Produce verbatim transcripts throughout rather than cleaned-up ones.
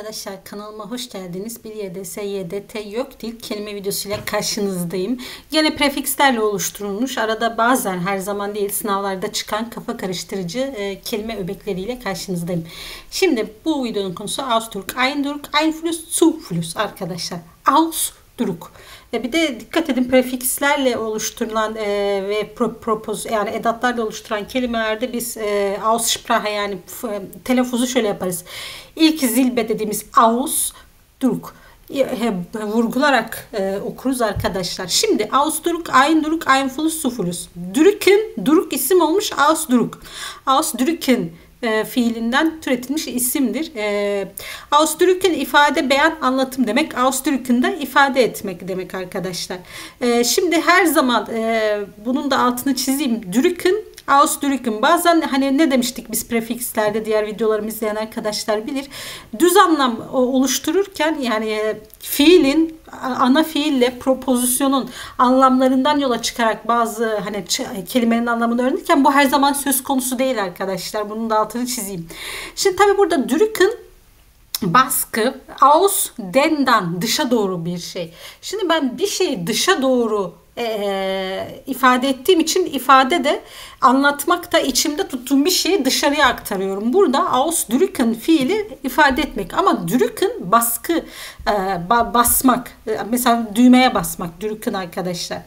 Arkadaşlar kanalıma hoş geldiniz. Bir Y D S, Y D T yok dil kelime videosuyla karşınızdayım. Yine prefikslerle oluşturulmuş, arada bazen her zaman değil sınavlarda çıkan kafa karıştırıcı e, kelime öbekleriyle karşınızdayım. Şimdi bu videonun konusu Ausdruck, Eindruck, Einfluss, Zufluss arkadaşlar. Ausdruck. E, bir de dikkat edin, prefikslerle oluşturulan e, ve pro, propos yani edatlarla oluşturan kelimelerde biz e, Aussprache yani e, telaffuzu şöyle yaparız. İlk zilbe dediğimiz Ausdruck vurgularak e, okuruz arkadaşlar. Şimdi Ausdruck, Eindruck, Einfluss, Zufluss. Drücken, Druck isim olmuş, Ausdruck. Ausdrücken e, fiilinden türetilmiş isimdir. E, Ausdrücken ifade, beyan, anlatım demek. Ausdrücken de ifade etmek demek arkadaşlar. E, şimdi her zaman e, bunun da altını çizeyim. Drücken, Ausdrücken. Bazen hani ne demiştik biz prefikslerde, diğer videolarımı izleyen arkadaşlar bilir. Düz anlam oluştururken yani fiilin ana fiille propozisyonun anlamlarından yola çıkarak bazı hani kelimenin anlamını öğrenirken bu her zaman söz konusu değil arkadaşlar. Bunun da altını çizeyim. Şimdi tabi burada drücken baskı, aus, dendan dışa doğru bir şey. Şimdi ben bir şeyi dışa doğru e, ifade ettiğim için ifade de anlatmak da içimde tuttuğum bir şeyi dışarıya aktarıyorum. Burada ausdrücken fiili ifade etmek ama drücken baskı, e, ba, basmak. E, mesela düğmeye basmak drücken arkadaşlar.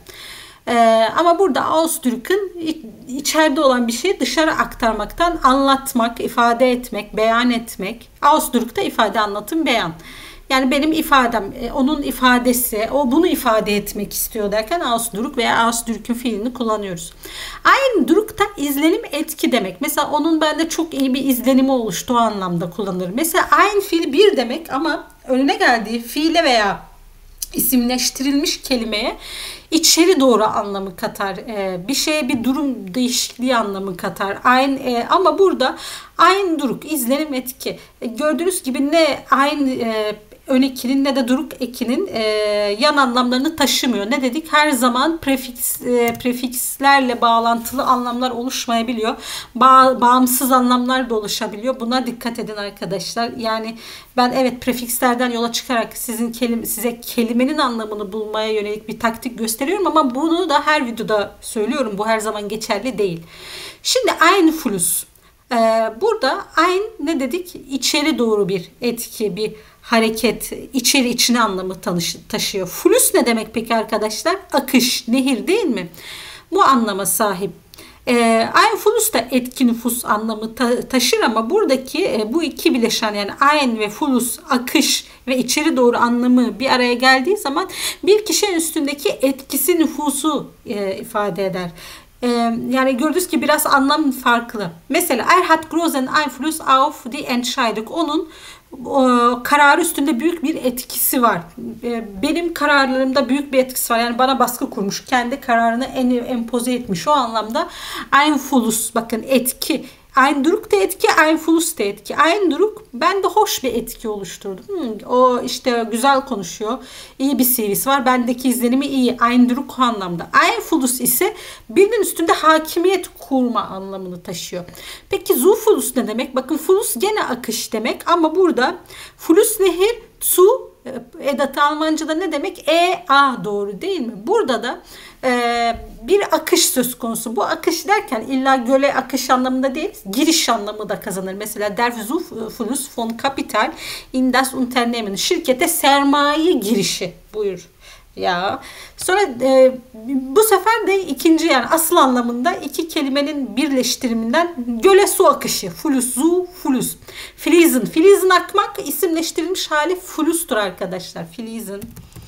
Ee, ama burada Ausdrücken içeride olan bir şeyi dışarı aktarmaktan anlatmak, ifade etmek, beyan etmek. Ausdruck da ifade, anlatım, beyan. Yani benim ifadem, onun ifadesi, o bunu ifade etmek istiyor derken Ausdruck veya Ausdrücken fiilini kullanıyoruz. Eindruck da izlenim, etki demek. Mesela onun bende çok iyi bir izlenimi oluştu, o anlamda kullanılır. Mesela ein fiil bir demek ama önüne geldiği fiile veya isimleştirilmiş kelimeye içeri doğru anlamı katar. Ee, bir şeye bir durum değişikliği anlamı katar. Aynı e, ama burada Eindruck izlenim, etki. E, gördüğünüz gibi ne aynı e, ön ekinin ne de duruk ekinin e, yan anlamlarını taşımıyor. Ne dedik? Her zaman prefiks, e, prefikslerle bağlantılı anlamlar oluşmayabiliyor. Ba bağımsız anlamlar da oluşabiliyor. Buna dikkat edin arkadaşlar. Yani ben evet prefikslerden yola çıkarak sizin kelim size kelimenin anlamını bulmaya yönelik bir taktik gösteriyorum ama bunu da her videoda söylüyorum. Bu her zaman geçerli değil. Şimdi Einfluss. Ee, burada ein ne dedik? İçeri doğru bir etki, bir hareket, içeri içine anlamı taşıyor. Flüs ne demek peki arkadaşlar? Akış, nehir değil mi? Bu anlama sahip. Ee, Einfluss da etki, nüfus anlamı ta taşır ama buradaki e, bu iki bileşen yani ein ve flus, akış ve içeri doğru anlamı bir araya geldiği zaman bir kişinin üstündeki etkisi, nüfusu e, ifade eder. Ee, yani gördüğünüz ki biraz anlam farklı. Mesela er hat großen Einfluss auf die Entscheidung. Onun o, kararı üstünde büyük bir etkisi var. Ee, benim kararlarımda büyük bir etkisi var. Yani bana baskı kurmuş. Kendi kararını en, empoze etmiş. O anlamda Einfluss, bakın etki. Eindruck da etki, Einfluss da etki. Eindruck bende hoş bir etki oluşturdu. Hmm, o işte güzel konuşuyor. İyi bir C V'si var. Bendeki izlenimi iyi. Eindruck o anlamda. Einfluss ise birinin üstünde hakimiyet kurma anlamını taşıyor. Peki Zufluss ne demek? Bakın Fluss gene akış demek ama burada Fluss nehir, su edatı Almanca'da ne demek? E, A doğru değil mi? Burada da e, bir akış söz konusu. Bu akış derken illa göle akış anlamında değil, giriş anlamı da kazanır. Mesela der Zufluss von Kapital in das Unternehmen. Şirkete sermaye girişi buyur. Ya sonra e, bu sefer de ikinci yani asıl anlamında iki kelimenin birleştiriminden göle su akışı. Fluss, zu, Fluss. Fließen. Fließen akmak, isimleştirilmiş hali Fluss'tur arkadaşlar. Fließen.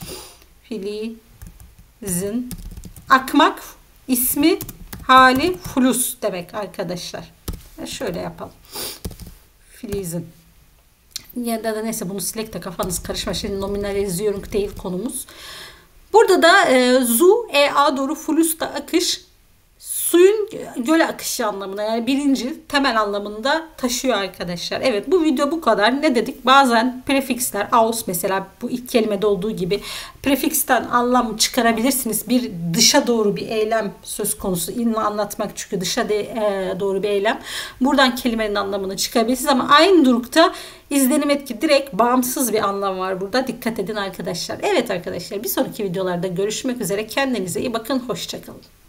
Fließen. Akmak, ismi, hali Fluss demek arkadaşlar. Şöyle yapalım. Fließen. Ya da neyse bunu silek de kafanız karışma. Şimdi nominalizyorum değil konumuz. Burada da e, zu, e, a doğru, flus da akış, suyun göl akışı anlamına, yani birinci temel anlamında taşıyor arkadaşlar. Evet, bu video bu kadar. Ne dedik? Bazen prefiksler, aus mesela bu ilk kelimede olduğu gibi prefiksten anlam çıkarabilirsiniz. Bir dışa doğru bir eylem söz konusu. İnme anlatmak çünkü dışa de, e, doğru bir eylem. Buradan kelimenin anlamını çıkarabilirsiniz ama aynı durukta izlenim etki direkt bağımsız bir anlam var burada. Dikkat edin arkadaşlar. Evet arkadaşlar, bir sonraki videolarda görüşmek üzere. Kendinize iyi bakın. Hoşçakalın.